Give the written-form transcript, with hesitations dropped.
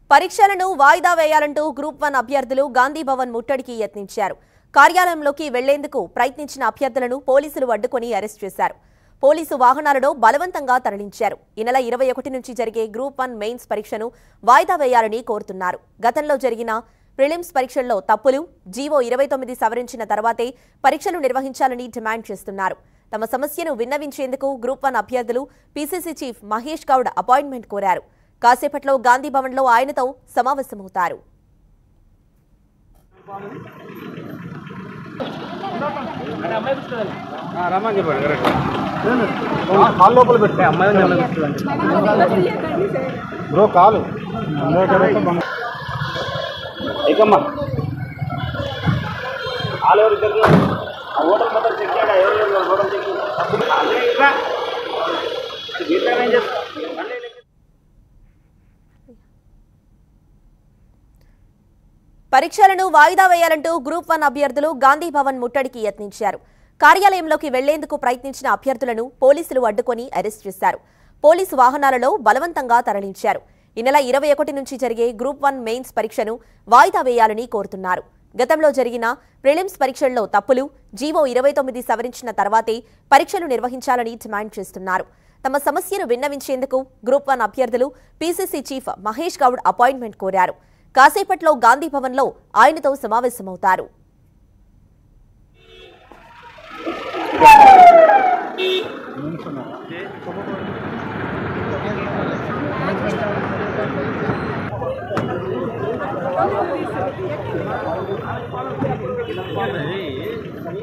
పరీక్షలను వాయిదా వేయాలంటూ గ్రూప్-1 అభ్యర్థులు గాంధీ భవన్ ముట్టడికి యత్నించారు. కార్యాలయంలోకి వెళ్లేందుకు ప్రయత్నించిన అభ్యర్థులను పోలీసులు అడ్డుకొని అరెస్ట్ చేశారు. పోలీసు వాహనాలలో బలవంతంగా తరలించారు. ఈ నెల 21 నుంచి జరిగే గ్రూప్-1 మెయిన్స్ పరీక్షను వాయిదా వేయాలని కోరుతున్నారు. గతంలో జరిగిన ప్రిలిమ్స్ పరీక్షల్లో తప్పులు, జీవో 29 సవరించిన తర్వాతే పరీక్షలు నిర్వహించాలని డిమాండ్ చేస్తున్నారు. తమ సమస్యను విన్నవించేందుకు గ్రూప్-1 అభ్యర్థులు PCC chief Mahesh Goud appointment కోరారు. కాసేపట్లో గాంధీ భవన్లో ఆయనతో సమావేశమవుతారు. పరీక్షలను వాయిదా వేయాలంటూ గ్రూప్-1 అభ్యర్థులు గాంధీ భవన్ ముట్టడికి యత్నించారు. కార్యాలయంలోకి వెళ్లేందుకు ప్రయత్నించిన అభ్యర్థులను పోలీసులు అడ్డుకొని అరెస్ట్ చేశారు. పోలీసు వాహనాలలో బలవంతంగా తరలించారు. ఈ నెల 21 నుంచి జరిగే గ్రూప్-1 మెయిన్స్ పరీక్షను వాయిదా వేయాలని కోరుతున్నారు. గతంలో జరిగిన ప్రిలిమ్స్ పరీక్షల్లో తప్పులు, జీవో 29 సవరించిన తర్వాతే పరీక్షలు నిర్వహించాలని డిమాండ్ చేస్తున్నారు. తమ సమస్యను విన్నవించేందుకు గ్రూప్-1 అభ్యర్థులు PCC chief Mahesh Goud appointment కోరారు. కాసేపట్లో గాంధీ భవన్లో ఆయనతో సమావేశమవుతారు.